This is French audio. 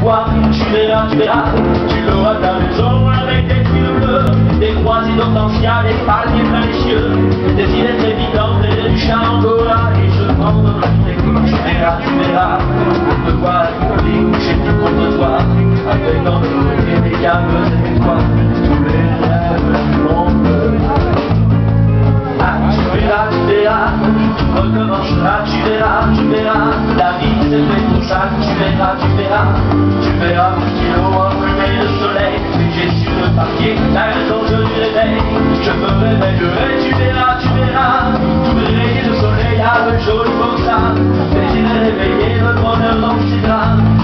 vois, tu verras, tu l'auras ta maison avec des tuiles bleues, des croisées d'hortensia, des palmiers plein les cieux, des idées trépidantes et du chien Angola, et je prendrai tu verras, on te voit coucher tout contre toi, avec dans le côté des gammes et toi, tous les rêves du monde. Ah, tu verras, tu recommenceras, tu verras, la vie c'est fait pour ça, tu verras, mon stylo emplumé de soleil, j'ai sur le papier la raison du réveil, je me réveillerai, tu verras, tout rayé de soleil avec joli comme ça, mais il est réveillé, le bonheur dans ses draps.